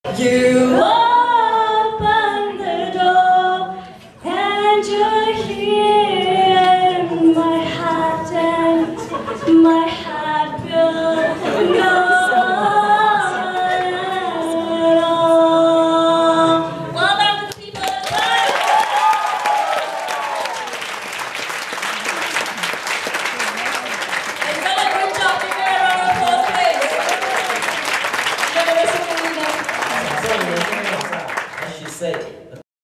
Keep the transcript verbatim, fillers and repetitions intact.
You open the door and you're here in my heart, and my heart will go. Say